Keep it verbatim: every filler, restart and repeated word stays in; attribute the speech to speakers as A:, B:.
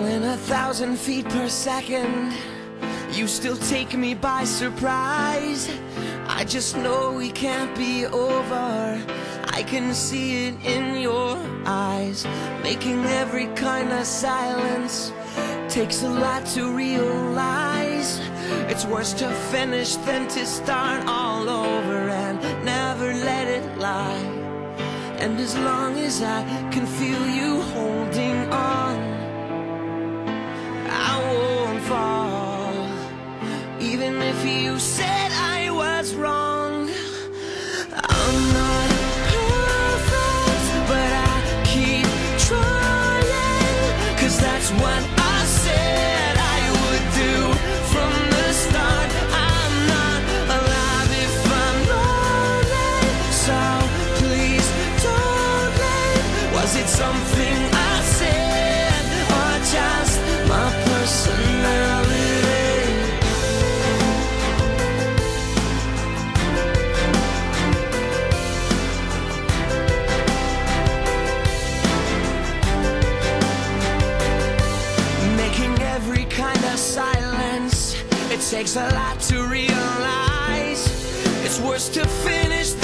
A: falling a thousand feet per second. You still take me by surprise. I just know we can't be over. I can see it in your eyes. Making every kind of silence takes a lot to realize. It's worse to finish than to start all over and never let it lie. And as long as I can feel you holding on, I won't fall. Even if you said I was wrong. I'm not perfect, but I keep trying, 'cause that's what I said I would do from the start. I'm not alive if I'm lonely, so please don't leave. Was it something I said, or just my personality? Silence, it takes a lot to realize. It's worse to finish